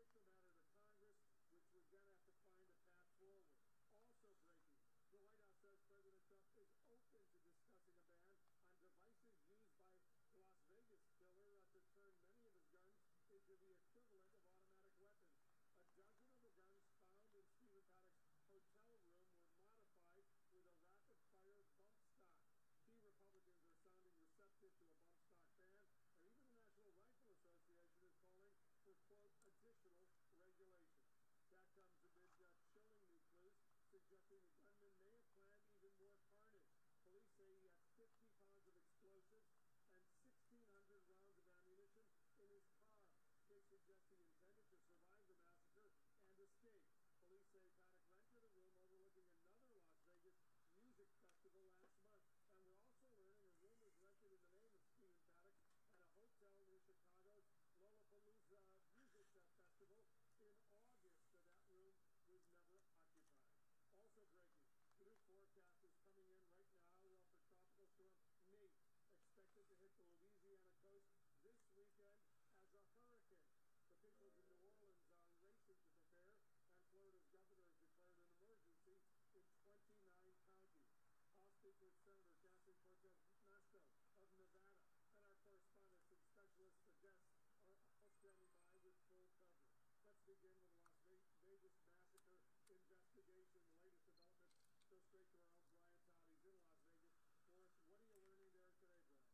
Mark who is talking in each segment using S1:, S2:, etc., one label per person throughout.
S1: kick the matter to Congress, which would then have to find a path forward. Also breaking, the White House says President Trump is open to discussing a ban on devices used by the Las Vegas killer to turn many of his guns into the equivalent of automatic weapons. A dozen of the guns found in Stephen Paddock's hotel room were modified with a rapid-fire bump stock. Key Republicans are sounding receptive to a bump stock ban, and even the National Rifle Association is calling for, quote, additional regulations. That comes amid chilling new clues suggesting the gunman may have planned even more carnage. Police say he has 50 pounds of explosives and 1,600 rounds of ammunition in his car. They suggest he intended to survive the massacre and escape. Police say Paddock rented a room overlooking another Las Vegas music festival last month. And we're also learning a room was rented in the name of Stephen Paddock at a hotel near Chicago's Lollapalooza Music Festival in August. So that room was never occupied. Also breaking, the new forecast is coming in right now for Tropical Storm Nate, expected to hit the Louisiana coast this weekend as a hurricane. Officials in New Orleans are racing to prepare, and Florida's governor has declared an emergency in 29 counties. I'll speak with Senator Kathy Cortez Masto of Nevada, and our correspondents and specialist guests are all standing by with full coverage. Let's begin with the Las Vegas massacre investigation. The latest developments go straight to our own Brian Todd. He's in Las Vegas. For us, what are you learning there today, Brian?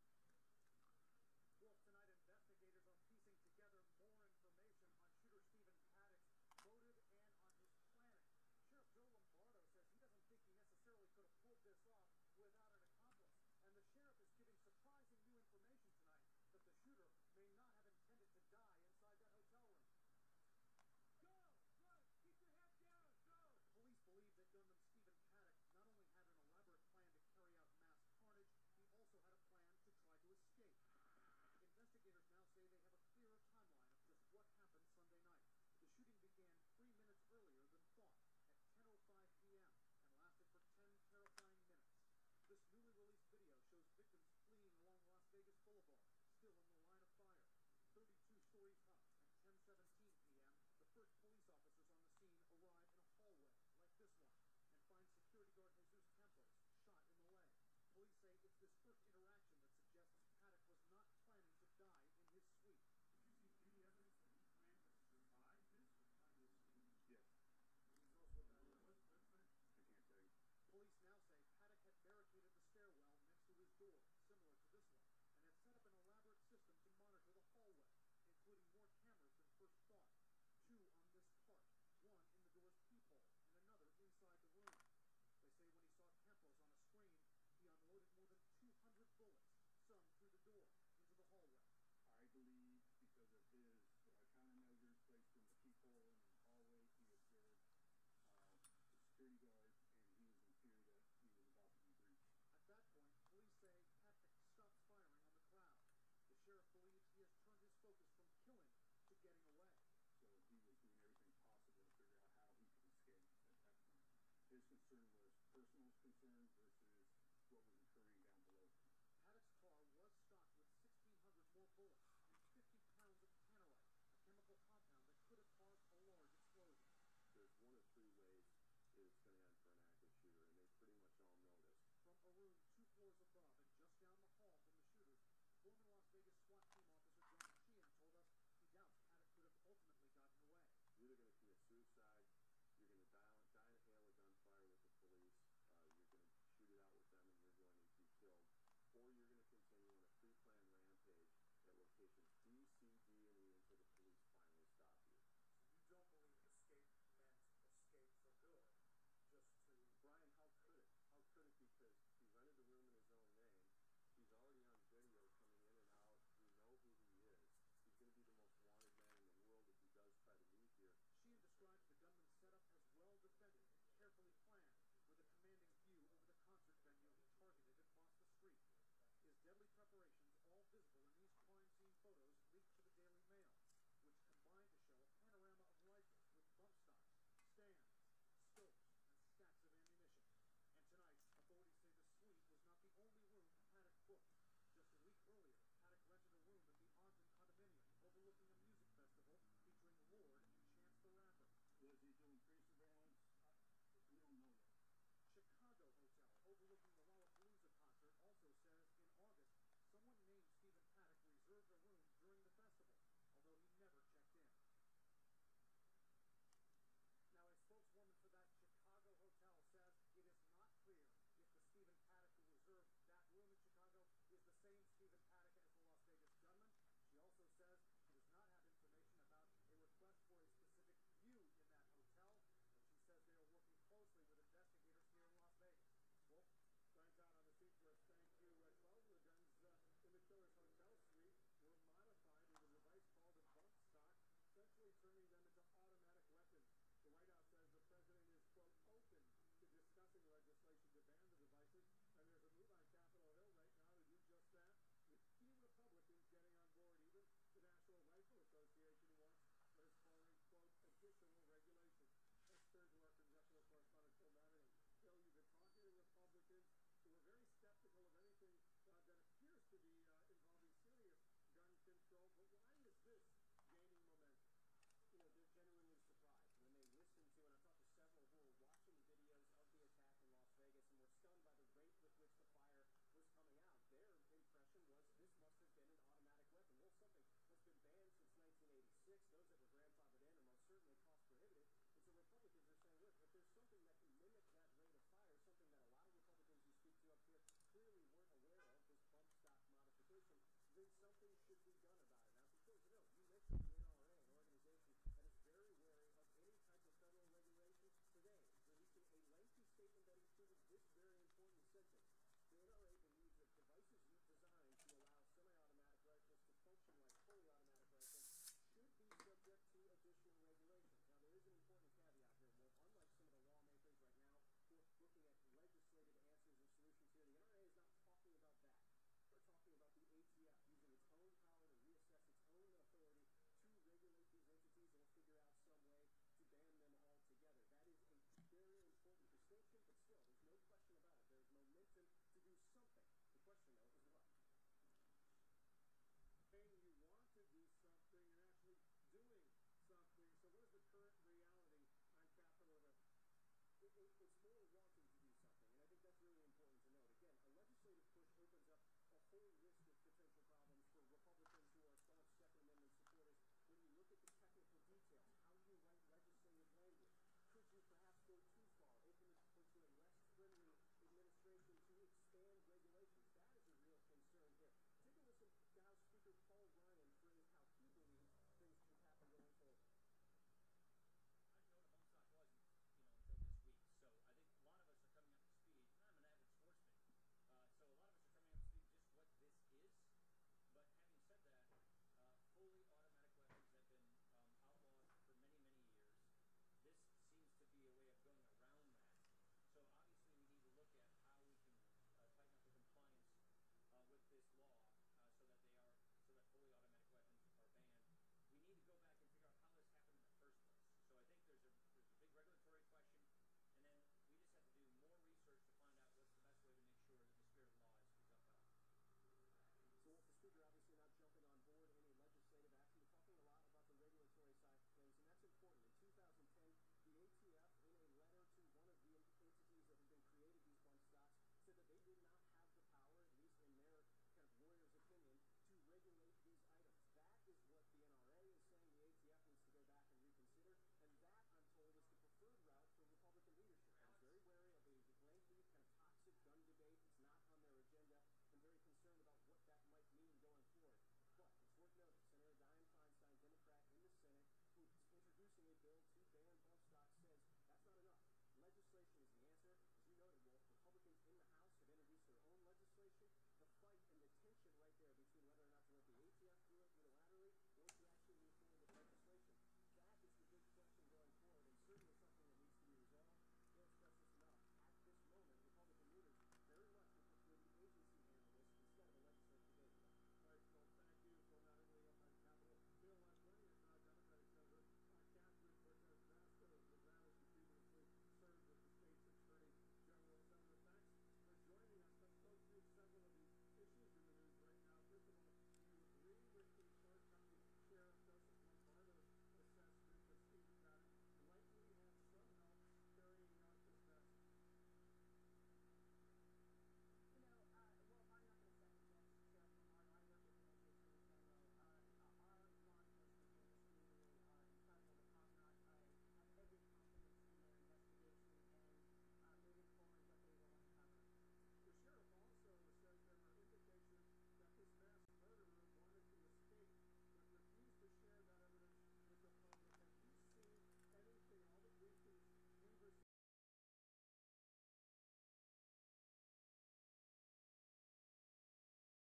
S2: Well, tonight investigators are piecing together more information on shooter Stephen Paddock's motive and on his planning. Sheriff Joe Lombardo says he doesn't think he necessarily could have pulled this off without an accomplice. And the sheriff is giving surprising new information tonight that the shooter may not have intended to die inside that hotel room.
S3: Go! Run! Keep your head down! Go!
S2: Police believe that gunman Stephen Paddock not only had an elaborate plan to carry out mass carnage, he also had a plan to try to escape. Investigators now say they have a clearer timeline of just what happened Sunday night. The shooting began 3 minutes earlier than thought, at 10:05 p.m., and lasted for 10 terrifying minutes. This newly released video shows victims fleeing along Las Vegas Boulevard, still in the line of fire. 32 stories up, at 10:17 p.m., the first police officers on the scene arrive in a hallway like this one and find security guard Jesus Campos shot in the leg. Police say it's this first interaction